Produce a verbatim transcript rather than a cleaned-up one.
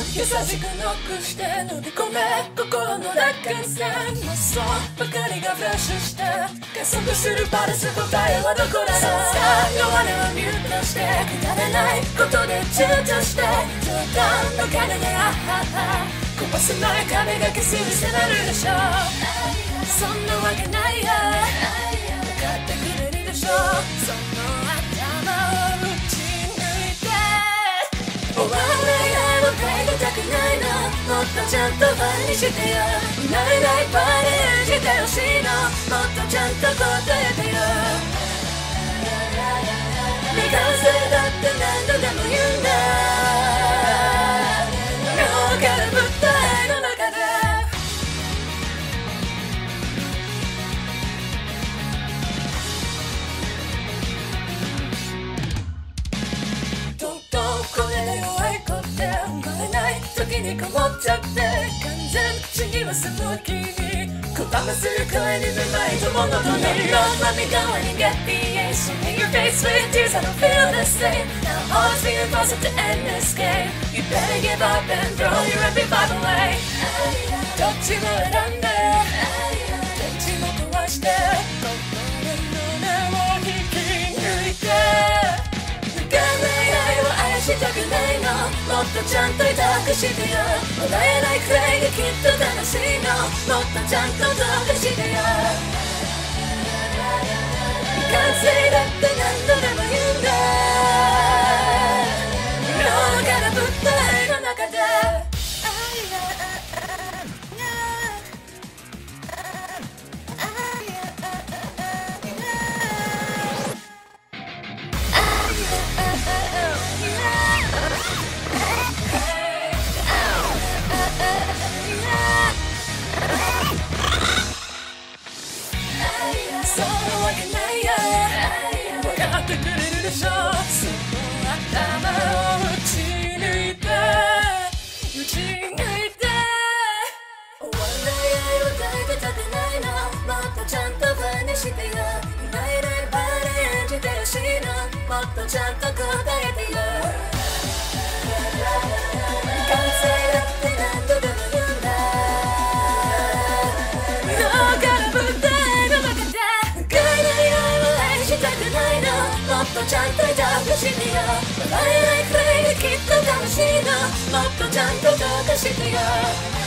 優しくノックして乗り込め心の楽観線もうそうばかりがフラッシュして加速するパルス答えはどこだろうさあ弱音はミュートしてくだらないことで躊躇して冗談の金であはは壊せない壁が消すに迫るでしょそんなわけないや分かってくれるでしょその頭を打ち抜いて終わらない愛を変えたくないのもっとちゃんとファンにしてよ慣れないパーで演じてほしいのもっとちゃんと答えてよ未完成だって何度でも言うんだ脳から物体の中でとんとんこれで弱い子って生まれない時にこもっちゃって完全死にはすぐ気にこだまする声にめまいと物とねLove me going get the ace in your face with tears I don't feel the same Now all is being positive to end this game You better give up and throw your every vibe away どっちも選んでどっちも壊して心の根を引き抜いて抜かない愛を愛したくないのもっとちゃんと抱くしてよ笑えないくらいできっと楽しいのもっとちゃんとどうかしてよ完成だって何度でも言うんだ脳から物体の中でそんなわけないや分かってくれるでしょその頭を打ち抜いて打ち抜いて終わらない愛を抱いてたくないのもっとちゃんとファンにしてよいないいないバーで演じてほしいのもっとちゃんと答えてよ完成だって何度でも言うんだ脳から物体の中でしたくないのもっとちゃんと抱くしてよ笑えないくらいできっと楽しいのもっとちゃんとどうかしてよ